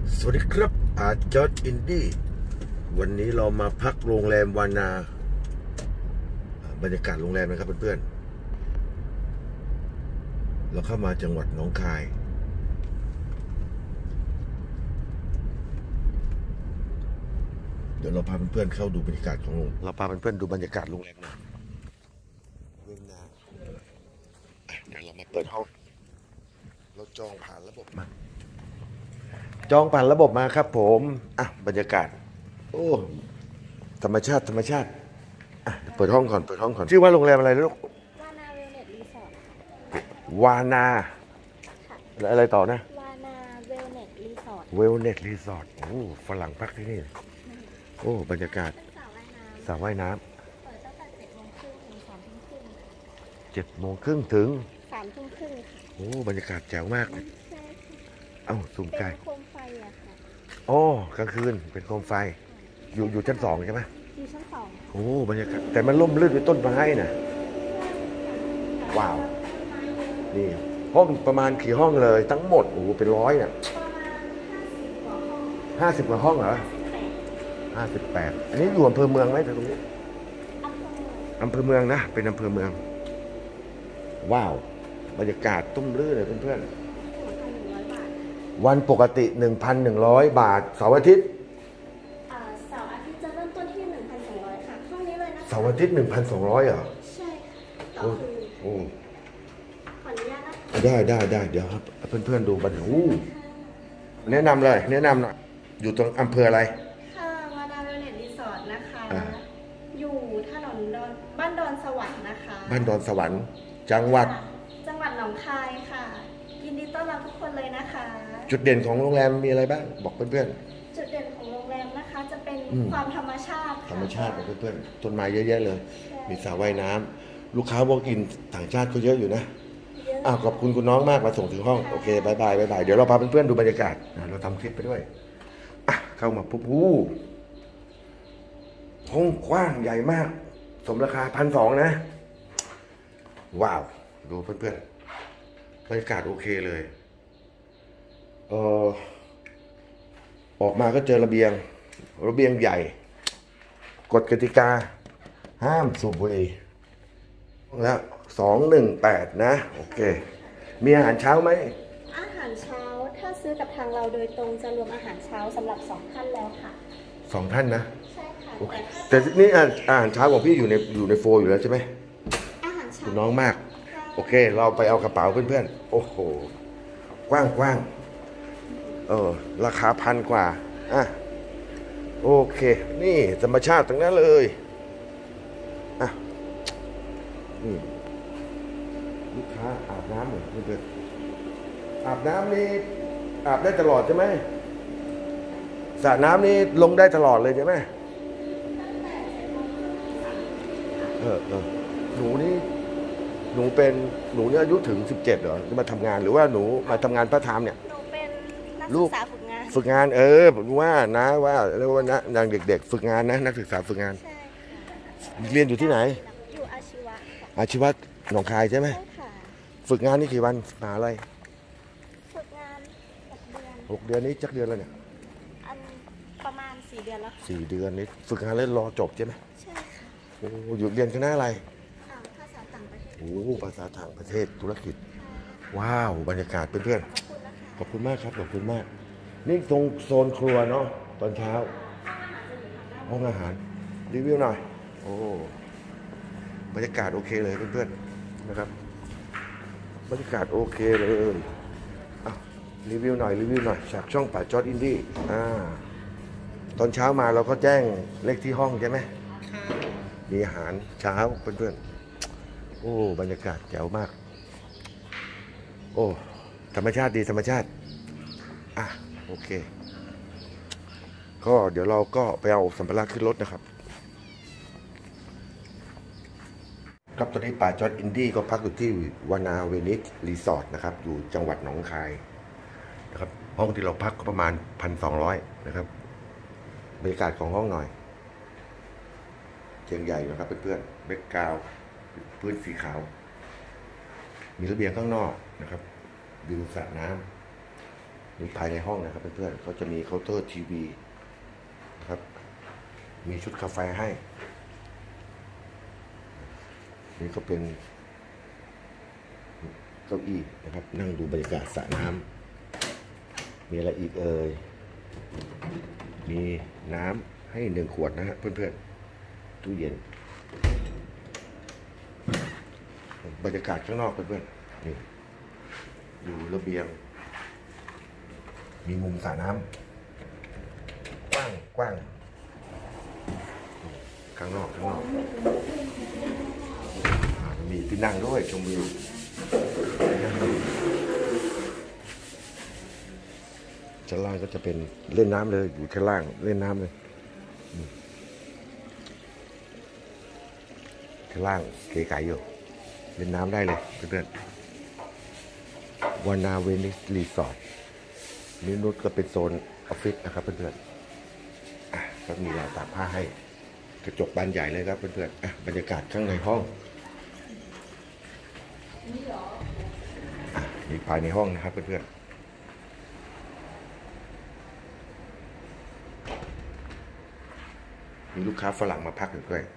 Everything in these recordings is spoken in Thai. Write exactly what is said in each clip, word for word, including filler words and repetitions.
สวัสดีครับอาจารย์อินดี้วันนี้เรามาพักโรงแรมวานาบรรยากาศโรงแรมนะครับเพื่อนๆเราเข้ามาจังหวัดหนองคายเดี๋ยวเราพาเพื่อนๆเข้าดูบรรยากาศของโรงเราพาเพื่อนๆดูบรรยากาศโรงแรมหน่อยเรื่องนาเดี๋ยวเรามาเปิดห้องเราจองผ่านระบบมาจองผ่านระบบมาครับผมอ่ะบรรยากาศโอ้ธรรมชาติธรรมชาติอ่ะเปิดห้องก่อนเปิดห้องก่อนชื่อว่าโรงแรมอะไรลูกวานาเวลเนสรีสอร์ทค่ะวานาแล้วอะไรต่อนะวานาเวลเนสรีสอร์ทเวลเนสรีสอร์ทโอ้ฝรั่งพักที่นี่โอ้บรรยากาศสระว่ายน้ำเปิดตั้งแต่เจ็ดโมงครึ่งถึงสามทุ่มครึ่งเจ็ดโมงครึ่งถึงสามทุ่มครึ่งค่ะโอ้บรรยากาศแจ๋วมากเลยใช่ค่ะเอ้าซูมใกล้เป็นโคมไฟอะค่ะโอ้กลางคืนเป็นโคมไฟอยู่อยู่ชั้นสองใช่ไหมอยู่ชั้นสองโอ้บรรยากาศแต่มันร่มรื่นด้วยต้นไม้น่ะว้าวนี่ห้องประมาณกี่ห้องเลยทั้งหมดโอ้เป็นร้อยน่ะห้าสิบกว่าห้องเหรอห้าสิบแปดอันนี้อยู่อำเภอเมืองไหมตรงนี้อำเภอเมืองนะเป็นอำเภอเมืองว้าวบรรยากาศตุ้มรื่นเลยเพื่อนๆวันปกติ หนึ่งพันหนึ่งร้อย บาทเสาร์อาทิตย์เสาร์อาทิตย์จะเริ่มต้นที่ หนึ่งพันสองร้อย ค่ะห้องนี้เลยนะคะเสาร์อาทิตย์ หนึ่งพันสองร้อย เหรอใช่ค่ะก็คือโอ้ขออนุญาตนะคะได้ได้ได้เดี๋ยวครับเพื่อนๆดูบันทึกแนะนำเลยแนะนำหน่อยอยู่ตรงอำเภออะไรค่ะวานาเวลเนสรีสอร์ทนะคะอยู่ถนนดอนบ้านดอนสวรรค์นะคะบ้านดอนสวรรค์จังหวัดจังหวัดหนองคายค่ะยินดีต้อนรับทุกคนเลยนะคะจุดเด่นของโรงแรมมีอะไรบ้างบอกเพื่อนๆจุดเด่นของโรงแรมนะคะจะเป็นความธรรมชาติธรรมชาติเพื่อนๆต้นไม้เยอะแยะเลยมีสระว่ายน้ำลูกค้าวอล์กอินต่างชาติก็เยอะอยู่นะอ้าวขอบคุณคุณน้องมากมาส่งถึงห้องโอเคบายบายบายบายเดี๋ยวเราพาเพื่อนๆดูบรรยากาศเราทำคลิปไปด้วยอ่ะเข้ามาปุ๊บอู้ห้องกว้างใหญ่มากสมราคาพันสองนะว้าวดูเพื่อนๆบรรยากาศโอเคเลยเออออกมาก็เจอระเบียงระเบียงใหญ่กฎกติกาห้ามสูบบุหรี่แล้วสองหนึ่งแปดนะโอเคมีอาหารเช้าไหมอาหารเช้าถ้าซื้อกับทางเราโดยตรงจะรวมอาหารเช้าสำหรับสองท่านแล้วค่ะสองท่านนะใช่ค่ะโอเคแต่นี่อาหารเช้าของพี่อยู่ในอยู่ในโฟอยู่แล้วใช่ไหมอาหารเช้าคุณน้องมากโอเคเราไปเอากระเป๋าเพื่อนๆโอ้โหกว้างกว้างเออราคาพันกว่าอ่ะโอเคนี่ธรรมชาติทั้งนั้นเลยอ่ะนี่ลูกค้าอาบน้ำเหมือนเพื่อนๆอาบน้ำนี่อาบได้ตลอดใช่ไหมสระน้ำนี่ลงได้ตลอดเลยใช่ไหมเออเออหนูนี่หนูเป็นหนูเนี่ยอายุถึงสิบเจ็ดเหรอมาทำงานหรือว่าหนูมาทำงานพาร์ทไทม์เนี่ยหนูเป็นนักศึกษาฝึกงานฝึกงานเออผมว่านะว่าเรียกว่านะนางเด็กๆฝึกงานนะนักศึกษาฝึกงานใช่ค่ะเรียนอยู่ที่ไหนอยู่อาชีวะอาชีวะหนองคายใช่ไหมใช่ค่ะฝึกงานนี่กี่วันมหาอะไรฝึกงานหกเดือนหกเดือนนี้จักเดือนแล้วเนี่ยอันประมาณสี่เดือนแล้วค่ะสี่เดือนนี้ฝึกงานแล้วรอจบใช่ไหมใช่ค่ะโอ้อยู่เรียนคณะอะไรภาษาต่างประเทศโอ้ภาษาต่างประเทศธุรกิจว้าวบรรยากาศเพื่อนๆขอบคุณมากครับขอบคุณมากนี่ตรงโซนครัวเนาะตอนเช้าห้องอาหารรีวิวหน่อยโอ้บรรยากาศโอเคเลยเพื่อนๆนะครับบรรยากาศโอเคเลยอ่ะรีวิวหน่อยรีวิวหน่อยจากช่องป่าจอร์จอินดี้อ่าตอนเช้ามาเราก็แจ้งเลขที่ห้องใช่ไหมมีอาหารเช้าเพื่อนๆโอ้บรรยากาศแจ๋วมากโอ้ธรรมชาติดีธรรมชาติอ่ะโอเคก็เดี๋ยวเราก็ไปเอาสัมภาระขึ้นรถนะครับครับตอนนี้ป่าจอร์จอินดี้ก็พักอยู่ที่วานาเวนิสรีสอร์ทนะครับอยู่จังหวัดหนองคายนะครับห้องที่เราพักก็ประมาณ พันสองร้อย นะครับบรรยากาศของห้องหน่อยเตียงใหญ่นะครับเพื่อนๆแบ็คกราวด์พื้นสีขาวมีระเบียงข้างนอกนะครับวิวสระน้ำนี่ภายในห้องนะครับเพื่อนๆเขาจะมีเคาน์เตอร์ทีวีนะครับมีชุดกาแฟให้นี่ก็เป็นเก้าอี้นะครับนั่งดูบรรยากาศสระน้ำมีอะไรอีกเอ่ยมีน้ำให้หนึ่งขวดนะฮะเพื่อนๆตู้เย็นบรรยากาศข้างนอกเพื่อนๆนี่อยู่ระเบียงมีมุมสระน้ำกว้างกว้างข้างนอกข้างนอกมีที่นั่งด้วยชมวิวชั้นล่างก็จะเป็นเล่นน้ำเลยอยู่ชั้นล่างเล่นน้ำเลยชั้นล่างเก๋ไก๋อยู่เล่นน้ำได้เลยเพื่อนๆวานาเวนิสรีสอร์ทนี่นุชก็เป็นโซนออฟฟิศนะครับเพื่อนๆอ่ะก็มีราวตากผ้าให้กระจกบานใหญ่เลยครับเพื่อนๆอ่ะบรรยากาศข้างในห้องอ่ะมีภายในห้องนะครับเพื่อนๆมีลูกค้าฝรั่งมาพักอยู่ด้วย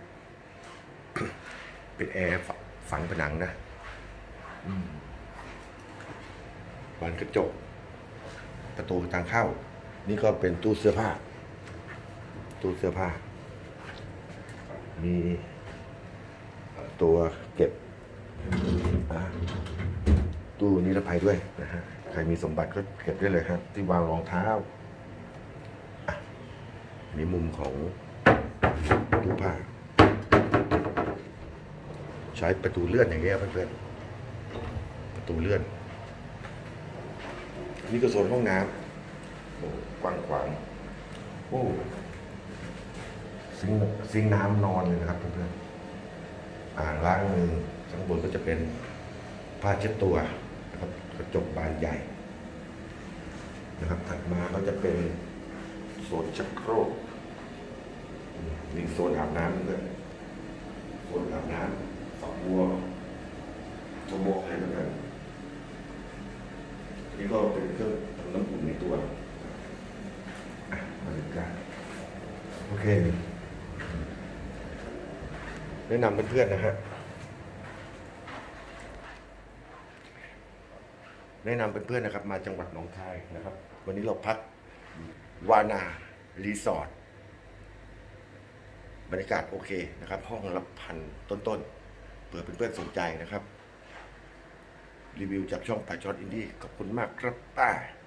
เป็นแอร์ฝังผนังนะบานกระจกประตูทางเข้านี่ก็เป็นตู้เสื้อผ้าตู้เสื้อผ้ามีตัวเก็บตู้นิรภัยด้วยนะฮะใครมีสมบัติก็เก็บได้เลยครับที่วางรองเท้านี่มุมของตู้ผ้าใช้ประตูเลื่อนอย่างเงี้ยเพื่อนๆประตูเลื่อนนี่ก็โซนห้องน้ำโอ้กว้างขวางโอ้ซิงซิงน้ำนอนเลยนะครับเพื่อนๆอ่างล้างมือข้างบนก็จะเป็นผ้าเช็ดตัวนะครับกระจกบานใหญ่นะครับถัดมาก็จะเป็นโซนชักโครกนี่โซนอาบน้ำด้วยโซนอาบน้ำฝักบัวโทโมะอะไรแบบนั้นนี่ก็เป็นเครื่องทำน้ำอุ่นในตัวบรรยากาศโอเคแนะนำเพื่อนๆนะฮะแนะนำเพื่อนๆนะครับมาจังหวัดหนองคายนะครับวันนี้เราพักวานารีสอร์ทบรรยากาศโอเคนะครับห้องละพันต้นๆเผื่อเพื่อนๆสนใจนะครับรีวิวจากช่องป่าช็อตอินดี้ขอบคุณมากครับป้า